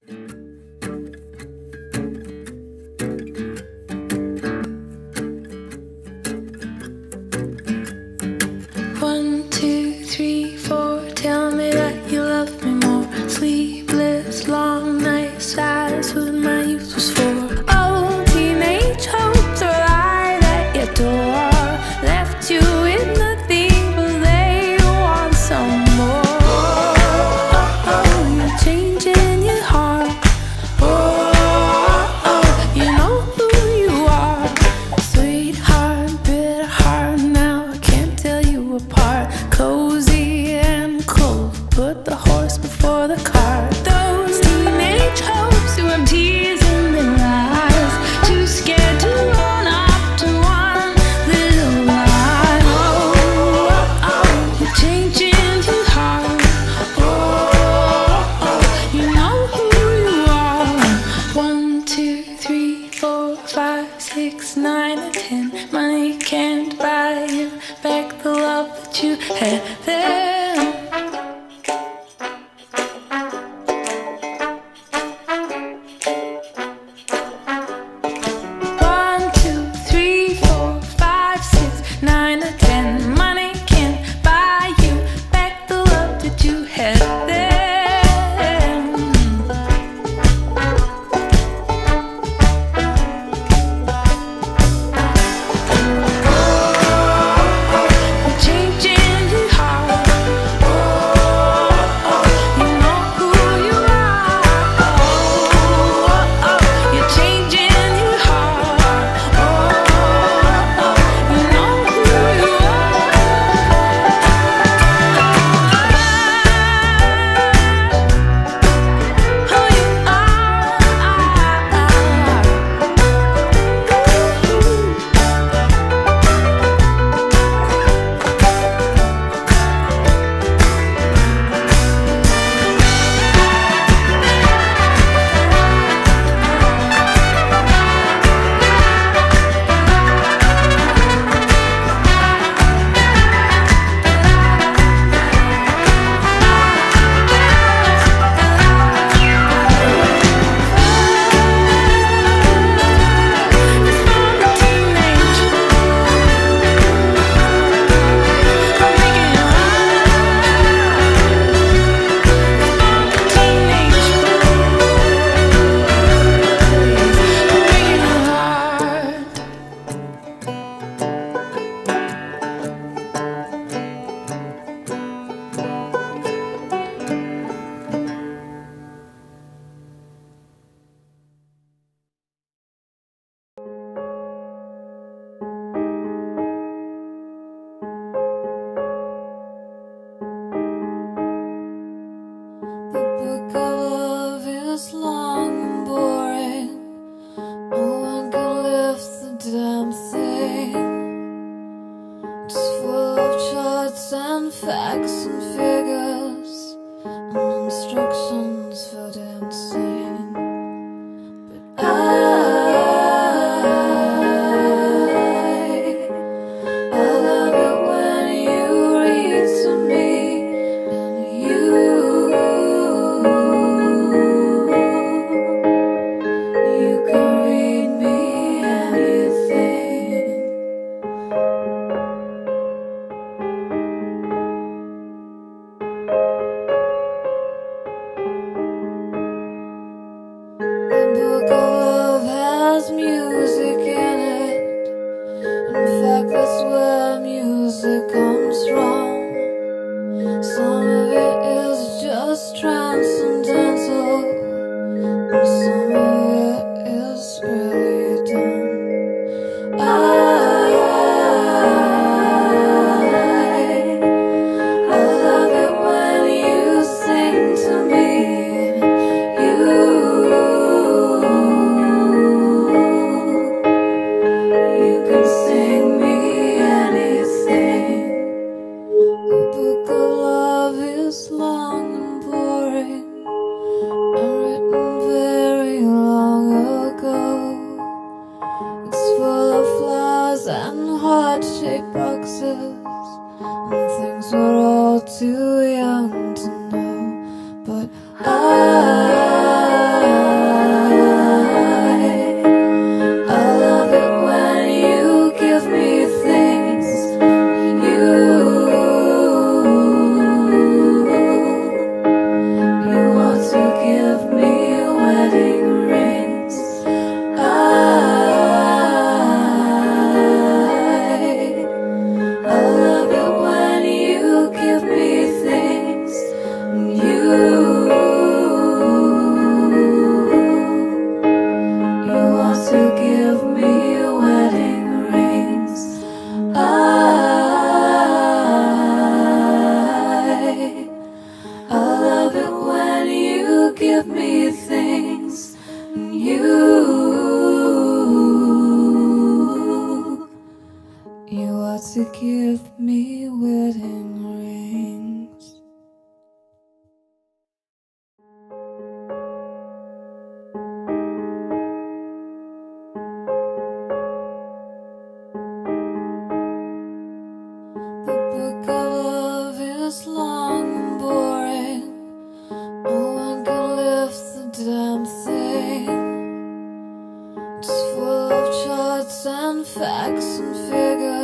1, 2, 3, 4, tell me that you love me more. Sleepless, long nights, that's what my youth was for. Oh, teenage hopes are right at your door. Left you with nothing, but they want some more. Oh, oh, you're changing your heart. Oh, oh, you know who you are. Sweetheart, bitter heart, now I can't tell you apart. Cozy and cold, put the horse before the cart. Those teenage hopes who have tears in their eyes, too scared to run up to one little lie. Oh, oh, oh, you're changing your heart. Oh, oh, you know who you are. 1, 2, 3, 4, 5, 6, 9, and 10. Money can't buy you back the love that you had then. Changing your heart. give me things, and you ought to give me wedding rings. The book of love is long and boring. No one can lift the damn thing. It's full of charts and facts and figures.